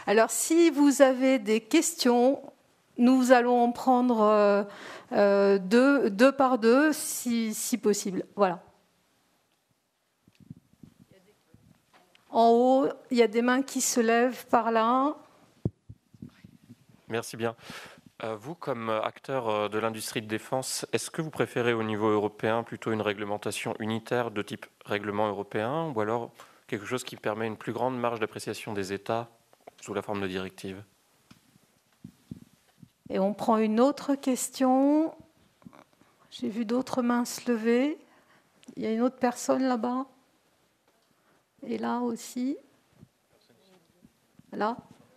Alors, si vous avez des questions, nous allons en prendre euh, euh, deux, deux par deux, si, si possible. Voilà. En haut, il y a des mains qui se lèvent par là. Merci bien. Euh, vous, comme acteur de l'industrie de défense, est-ce que vous préférez au niveau européen plutôt une réglementation unitaire de type règlement européen ou alors quelque chose qui permet une plus grande marge d'appréciation des États sous la forme de directives? Et on prend une autre question. J'ai vu d'autres mains se lever. Il y a une autre personne là-bas. Et là aussi. Là.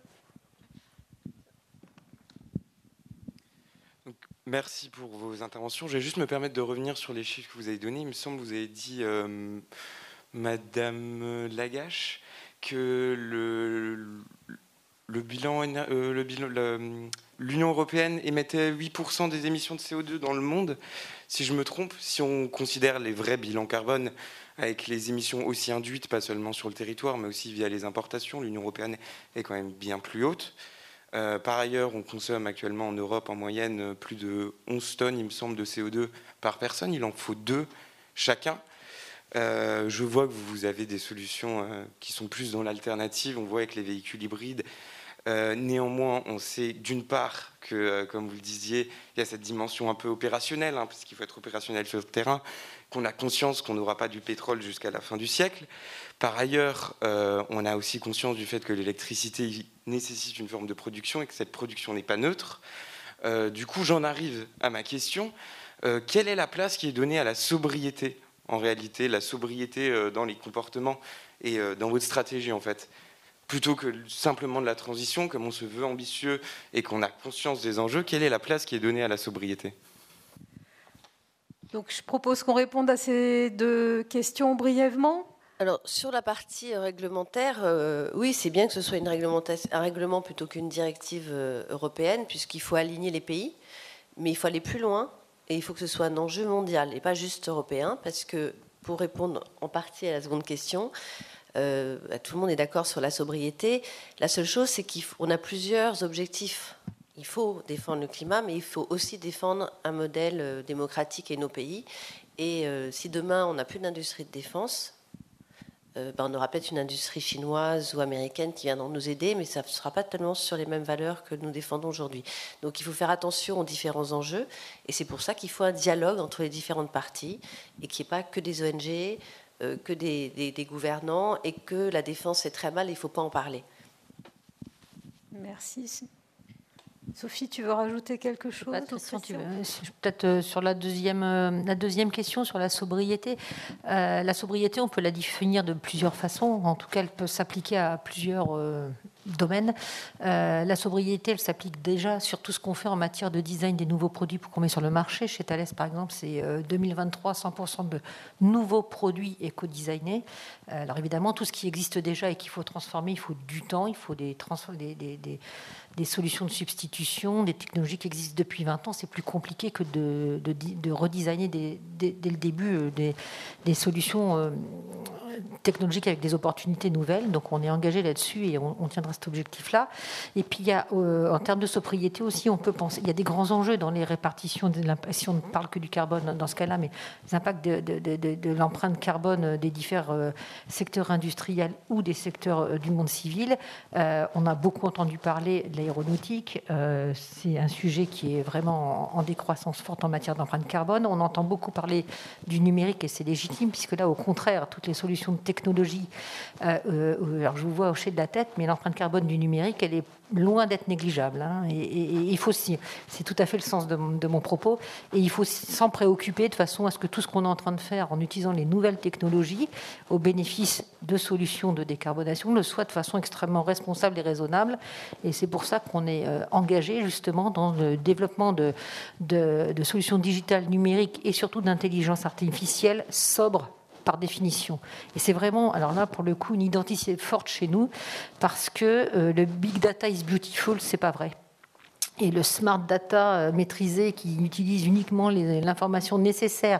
Donc, merci pour vos interventions. Je vais juste me permettre de revenir sur les chiffres que vous avez donnés. Il me semble que vous avez dit, euh, Madame Lagache, que le, le bilan, euh, le bilan, le, l'Union européenne émettait huit pour cent des émissions de C O deux dans le monde. Si je me trompe, si on considère les vrais bilans carbone avec les émissions aussi induites, pas seulement sur le territoire, mais aussi via les importations, l'Union européenne est quand même bien plus haute. Euh, par ailleurs, on consomme actuellement en Europe en moyenne plus de onze tonnes, il me semble, de C O deux par personne. Il en faut deux chacun. Euh, je vois que vous avez des solutions euh, qui sont plus dans l'alternative. On voit avec les véhicules hybrides. Euh, néanmoins, on sait d'une part que, euh, comme vous le disiez, il y a cette dimension un peu opérationnelle, hein, parce qu'il faut être opérationnel sur le terrain, qu'on a conscience qu'on n'aura pas du pétrole jusqu'à la fin du siècle. Par ailleurs, euh, on a aussi conscience du fait que l'électricité nécessite une forme de production et que cette production n'est pas neutre. Euh, du coup, j'en arrive à ma question. Euh, quelle est la place qui est donnée à la sobriété, en réalité, la sobriété euh, dans les comportements et euh, dans votre stratégie, en fait, plutôt que simplement de la transition, comme on se veut ambitieux et qu'on a conscience des enjeux, quelle est la place qui est donnée à la sobriété ? Donc, je propose qu'on réponde à ces deux questions brièvement. Alors, sur la partie réglementaire, euh, oui, c'est bien que ce soit une réglementation, un règlement plutôt qu'une directive euh, européenne, puisqu'il faut aligner les pays, mais il faut aller plus loin et il faut que ce soit un enjeu mondial et pas juste européen, parce que, pour répondre en partie à la seconde question, euh, tout le monde est d'accord sur la sobriété. La seule chose, c'est qu'on a plusieurs objectifs. Il faut défendre le climat, mais il faut aussi défendre un modèle euh, démocratique et nos pays. Et euh, si demain, on n'a plus d'industrie de défense, Euh, ben, on aura peut-être une industrie chinoise ou américaine qui viendront nous aider, mais ça ne sera pas tellement sur les mêmes valeurs que nous défendons aujourd'hui. Donc il faut faire attention aux différents enjeux, et c'est pour ça qu'il faut un dialogue entre les différentes parties, et qu'il n'y ait pas que des O N G, euh, que des, des, des gouvernants, et que la défense est très mal, et il ne faut pas en parler. Merci. Sophie, tu veux rajouter quelque chose? Peut-être sur la deuxième, la deuxième question, sur la sobriété. Euh, la sobriété, on peut la définir de plusieurs façons. En tout cas, elle peut s'appliquer à plusieurs euh, domaines. Euh, la sobriété, elle s'applique déjà sur tout ce qu'on fait en matière de design des nouveaux produits qu'on met sur le marché. Chez Thales, par exemple, c'est euh, deux mille vingt-trois, cent pour cent de nouveaux produits éco-designés. Euh, alors évidemment, tout ce qui existe déjà et qu'il faut transformer, il faut du temps, il faut des, trans- des, des, des des solutions de substitution, des technologies qui existent depuis vingt ans. C'est plus compliqué que de, de, de redesigner dès, dès, dès le début des, des solutions euh, technologiques avec des opportunités nouvelles. Donc on est engagé là-dessus et on, on tiendra cet objectif-là. Et puis il y a, euh, en termes de sobriété aussi, on peut penser, il y a des grands enjeux dans les répartitions, de si on ne parle que du carbone dans ce cas-là, mais les impacts de, de, de, de, de l'empreinte carbone des différents euh, secteurs industriels ou des secteurs euh, du monde civil. Euh, on a beaucoup entendu parler de l'aéronautique. Euh, c'est un sujet qui est vraiment en, en décroissance forte en matière d'empreinte carbone. On entend beaucoup parler du numérique et c'est légitime, puisque là, au contraire, toutes les solutions de technologie, euh, euh, alors je vous vois hocher de la tête, mais l'empreinte carbone du numérique, elle est loin d'être négligeable. Hein, et, et, et il faut, c'est tout à fait le sens de, de mon propos, et il faut s'en préoccuper de façon à ce que tout ce qu'on est en train de faire en utilisant les nouvelles technologies au bénéfice de solutions de décarbonation le soit de façon extrêmement responsable et raisonnable. Et c'est pour ça qu'on est euh, engagé justement dans le développement de, de, de solutions digitales numériques et surtout d'intelligence artificielle sobre par définition. Et c'est vraiment, alors là, pour le coup, une identité forte chez nous, parce que euh, le big data is beautiful, c'est pas vrai. Et le smart data euh, maîtrisé, qui utilise uniquement les, l'information nécessaire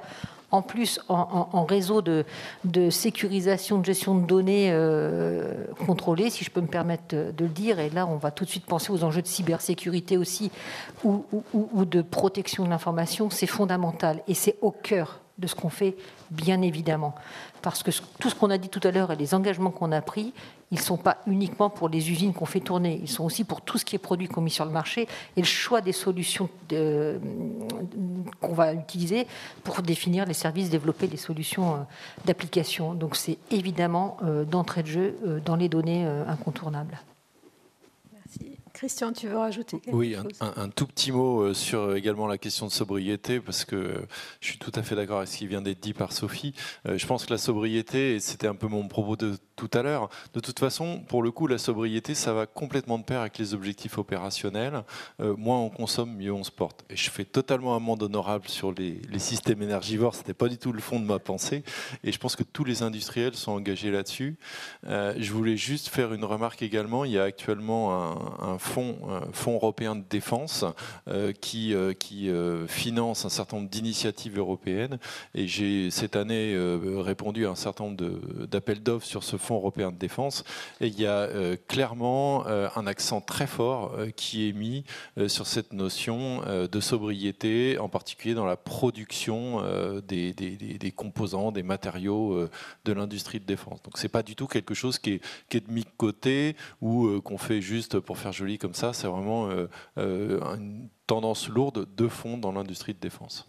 en plus en, en, en réseau de, de sécurisation, de gestion de données euh, contrôlée, si je peux me permettre de, de le dire. Et là, on va tout de suite penser aux enjeux de cybersécurité aussi, ou, ou, ou de protection de l'information. C'est fondamental et c'est au cœur de ce qu'on fait, bien évidemment. Parce que tout ce qu'on a dit tout à l'heure et les engagements qu'on a pris, ils ne sont pas uniquement pour les usines qu'on fait tourner, ils sont aussi pour tout ce qui est produit qu'on met sur le marché et le choix des solutions de, qu'on va utiliser pour définir les services, développer les solutions d'application. Donc c'est évidemment euh, d'entrée de jeu euh, dans les données euh, incontournables. Merci. Christian, tu veux rajouter quelque oui, chose ? Oui, un, un tout petit mot sur également la question de sobriété, parce que je suis tout à fait d'accord avec ce qui vient d'être dit par Sophie. Je pense que la sobriété, et c'était un peu mon propos de tout à l'heure, de toute façon, pour le coup, la sobriété, ça va complètement de pair avec les objectifs opérationnels. Euh, moins on consomme, mieux on se porte. Et je fais totalement amende honorable sur les, les systèmes énergivores, ce n'était pas du tout le fond de ma pensée. Et je pense que tous les industriels sont engagés là-dessus. Euh, je voulais juste faire une remarque également. Il y a actuellement un, un fonds, un fonds européen de défense euh, qui, euh, qui euh, finance un certain nombre d'initiatives européennes. Et j'ai cette année euh, répondu à un certain nombre de, d'appels d'offres sur ce fonds européen de défense. Et il y a euh, clairement euh, un accent très fort euh, qui est mis euh, sur cette notion euh, de sobriété, en particulier dans la production euh, des, des, des composants, des matériaux euh, de l'industrie de défense. Donc c'est pas du tout quelque chose qui est, qui est mis de côté ou euh, qu'on fait juste pour faire joli comme ça. C'est vraiment euh, euh, une tendance lourde de fond dans l'industrie de défense.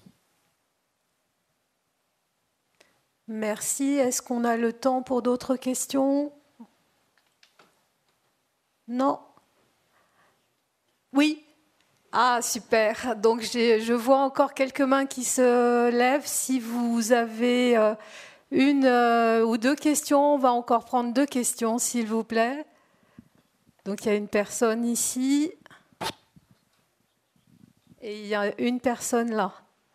Merci. Est-ce qu'on a le temps pour d'autres questions ? Non ? Oui ? Ah, super. Donc, j'ai, je vois encore quelques mains qui se lèvent. Si vous avez euh, une euh, ou deux questions, on va encore prendre deux questions, s'il vous plaît. Donc, il y a une personne ici. Et il y a une personne là.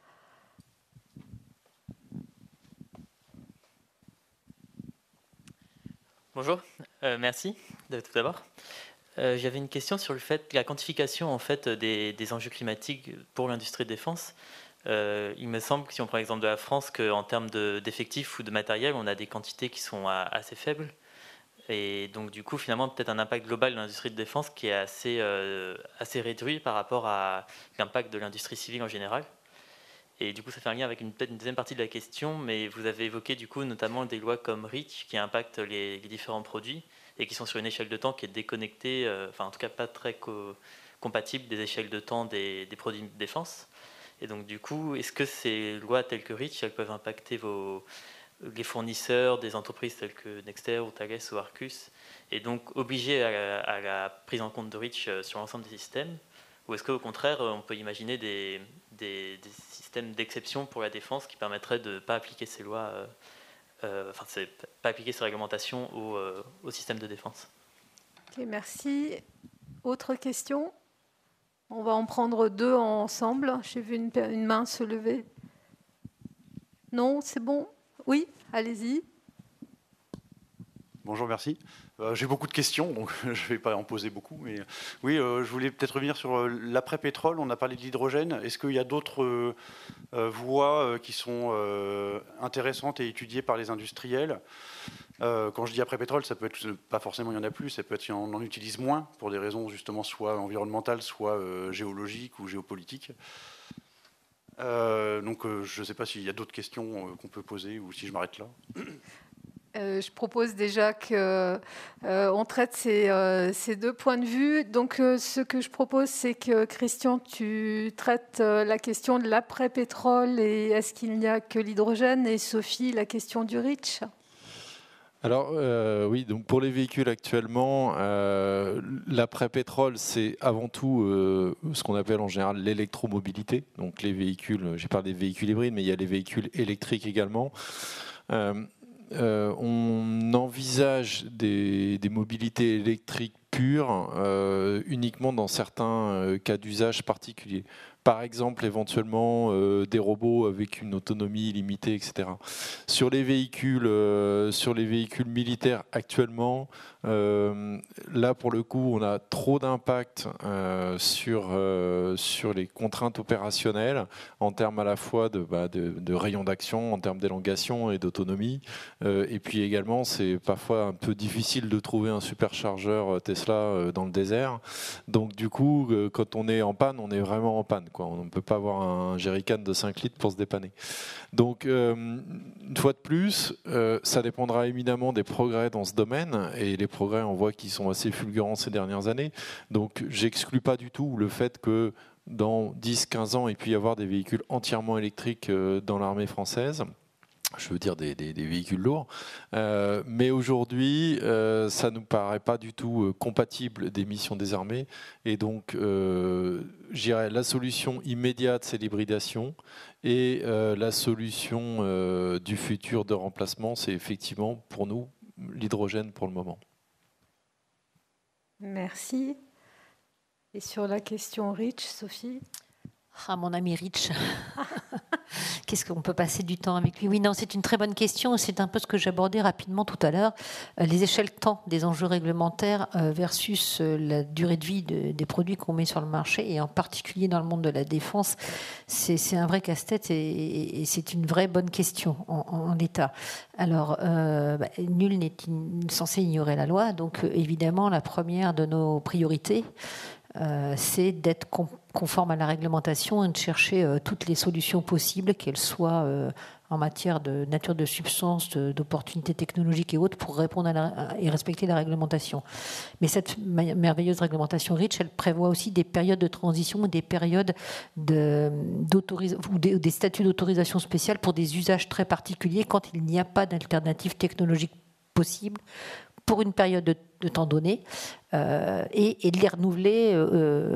Bonjour, euh, merci de tout d'abord. Euh, j'avais une question sur le fait la quantification en fait des, des enjeux climatiques pour l'industrie de défense. Euh, il me semble que si on prend l'exemple de la France, qu'en termes de, d'effectifs ou de matériel, on a des quantités qui sont à, assez faibles. Et donc du coup, finalement, peut-être un impact global de l'industrie de défense qui est assez, euh, assez réduit par rapport à l'impact de l'industrie civile en général. Et du coup, ça fait un lien avec une, peut-être une deuxième partie de la question, mais vous avez évoqué du coup notamment des lois comme REACH qui impactent les, les différents produits et qui sont sur une échelle de temps qui est déconnectée, euh, enfin en tout cas pas très co- compatible des échelles de temps des, des produits de défense. Et donc du coup, est-ce que ces lois telles que REACH, elles peuvent impacter vos, les fournisseurs des entreprises telles que Nexter ou Thales ou Arcus, et donc obliger à la, à la prise en compte de REACH sur l'ensemble des systèmes ? Ou est-ce qu'au contraire, on peut imaginer des, des, des systèmes d'exception pour la défense qui permettraient de ne pas appliquer ces lois, euh, euh, enfin, c'est, pas appliquer ces réglementations au, euh, au système de défense ? Ok, merci. Autre question ? On va en prendre deux ensemble. J'ai vu une, une main se lever. Non, c'est bon ? Oui, allez-y. Bonjour, merci. Euh, j'ai beaucoup de questions, donc je ne vais pas en poser beaucoup. Mais oui, euh, je voulais peut-être revenir sur euh, l'après-pétrole. On a parlé de l'hydrogène. Est-ce qu'il y a d'autres euh, euh, voies euh, qui sont euh, intéressantes et étudiées par les industriels ? euh, Quand je dis après-pétrole, ça peut être pas forcément il y en a plus, ça peut être on en utilise moins pour des raisons justement soit environnementales, soit euh, géologiques ou géopolitiques. Euh, donc euh, je ne sais pas s'il y a d'autres questions euh, qu'on peut poser ou si je m'arrête là. Euh, je propose déjà qu'on euh, traite ces, euh, ces deux points de vue. Donc, euh, ce que je propose, c'est que, Christian, tu traites euh, la question de l'après-pétrole et est-ce qu'il n'y a que l'hydrogène, et Sophie, la question du REACH. Alors euh, oui, donc pour les véhicules actuellement, euh, l'après-pétrole, c'est avant tout euh, ce qu'on appelle en général l'électromobilité. Donc les véhicules, j'ai parlé des véhicules hybrides, mais il y a les véhicules électriques également. Euh, Euh, on envisage des, des mobilités électriques pure euh, uniquement dans certains euh, cas d'usage particuliers. Par exemple, éventuellement, euh, des robots avec une autonomie limitée, et cetera. Sur les véhicules, euh, sur les véhicules militaires actuellement, euh, là, pour le coup, on a trop d'impact euh, sur, euh, sur les contraintes opérationnelles en termes à la fois de, bah, de, de rayons d'action, en termes d'élongation et d'autonomie. Euh, et puis également, c'est parfois un peu difficile de trouver un superchargeur Tesla euh, dans le désert. Donc, du coup, euh, quand on est en panne, on est vraiment en panne. Quoi. On ne peut pas avoir un jerrycan de cinq litres pour se dépanner. Donc, euh, une fois de plus, euh, ça dépendra évidemment des progrès dans ce domaine. Et les progrès, on voit qu'ils sont assez fulgurants ces dernières années. Donc, j'exclus pas du tout le fait que dans dix à quinze ans, il puisse y avoir des véhicules entièrement électriques euh, dans l'armée française. Je veux dire des, des, des véhicules lourds, euh, mais aujourd'hui, euh, ça ne nous paraît pas du tout euh, compatible des missions des armées, et donc, euh, je dirais, la solution immédiate, c'est l'hybridation, et euh, la solution euh, du futur de remplacement, c'est effectivement, pour nous, l'hydrogène pour le moment. Merci. Et sur la question Rich, Sophie ? Ah, mon ami Rich, qu'est-ce qu'on peut passer du temps avec lui? Oui, non, c'est une très bonne question. C'est un peu ce que j'abordais rapidement tout à l'heure. Les échelles temps des enjeux réglementaires versus la durée de vie de, des produits qu'on met sur le marché, et en particulier dans le monde de la défense, c'est, c'est un vrai casse-tête et, et, et c'est une vraie bonne question en, en, en l'état. Alors, euh, bah, nul n'est censé ignorer la loi. Donc, évidemment, la première de nos priorités, Euh, c'est d'être conforme à la réglementation et de chercher euh, toutes les solutions possibles, qu'elles soient euh, en matière de nature de substance, de, d'opportunités technologiques et autres, pour répondre à la, et respecter la réglementation. Mais cette merveilleuse réglementation REACH, elle prévoit aussi des périodes de transition, des périodes de, ou des, des statuts d'autorisation spéciale pour des usages très particuliers quand il n'y a pas d'alternative technologique possible pour une période de, de temps donné, euh, et, et de les renouveler euh,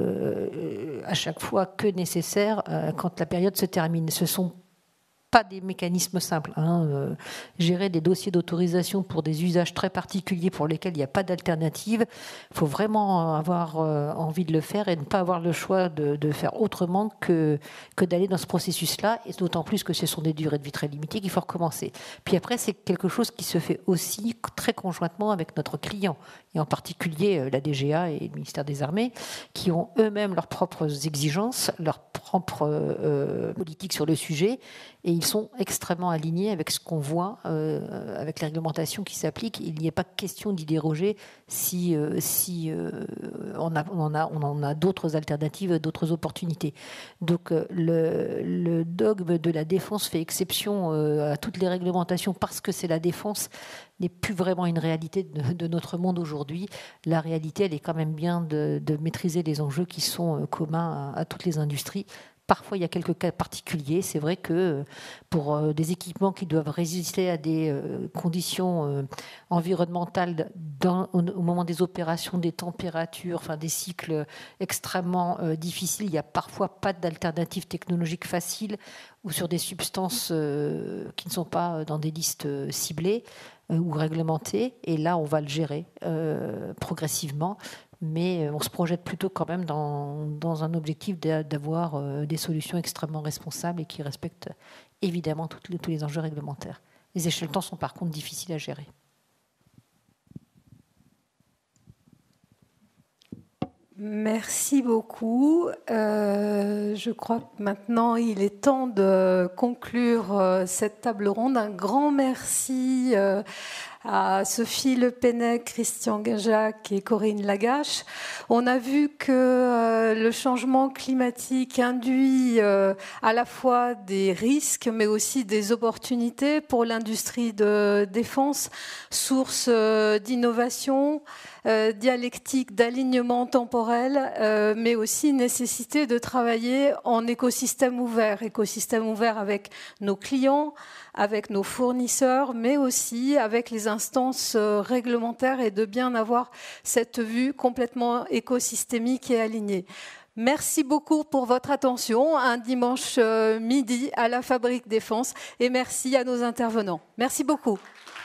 euh, à chaque fois que nécessaire euh, quand la période se termine. Ce sont pas des mécanismes simples. Hein. Euh, gérer des dossiers d'autorisation pour des usages très particuliers pour lesquels il n'y a pas d'alternative, il faut vraiment avoir euh, envie de le faire et ne pas avoir le choix de, de faire autrement que, que d'aller dans ce processus-là, et d'autant plus que ce sont des durées de vie très limitées qu'il faut recommencer. Puis après, c'est quelque chose qui se fait aussi très conjointement avec notre client, et en particulier euh, la D G A et le ministère des Armées, qui ont eux-mêmes leurs propres exigences, leurs propres euh, politiques sur le sujet, et ils sont extrêmement alignés avec ce qu'on voit, euh, avec les réglementations qui s'appliquent. Il n'y a pas question d'y déroger si, euh, si euh, on a, on a, on a d'autres alternatives, d'autres opportunités. Donc euh, le, le dogme de la défense fait exception euh, à toutes les réglementations parce que c'est la défense n'est plus vraiment une réalité de, de notre monde aujourd'hui. La réalité, elle est quand même bien de, de maîtriser les enjeux qui sont communs à, à toutes les industries. Parfois, il y a quelques cas particuliers. C'est vrai que pour des équipements qui doivent résister à des conditions environnementales dans, au moment des opérations, des températures, enfin des cycles extrêmement difficiles, il n'y a parfois pas d'alternative technologique facile ou sur des substances qui ne sont pas dans des listes ciblées ou réglementées. Et là, on va le gérer euh, progressivement. Mais on se projette plutôt quand même dans, dans un objectif d'avoir des solutions extrêmement responsables et qui respectent évidemment toutes les, tous les enjeux réglementaires. Les échelles de temps sont par contre difficiles à gérer. Merci beaucoup. Euh, je crois que maintenant il est temps de conclure euh, cette table ronde. Un grand merci euh, à Sophie Le Pennec, Christian Guinjac et Corinne Lagache. On a vu que euh, le changement climatique induit euh, à la fois des risques mais aussi des opportunités pour l'industrie de défense, source euh, d'innovation, euh, dialectique d'alignement temporel, euh, mais aussi nécessité de travailler en écosystème ouvert, écosystème ouvert avec nos clients, avec nos fournisseurs, mais aussi avec les instances réglementaires, et de bien avoir cette vue complètement écosystémique et alignée. Merci beaucoup pour votre attention, un dimanche midi à la Fabrique Défense, et merci à nos intervenants. Merci beaucoup.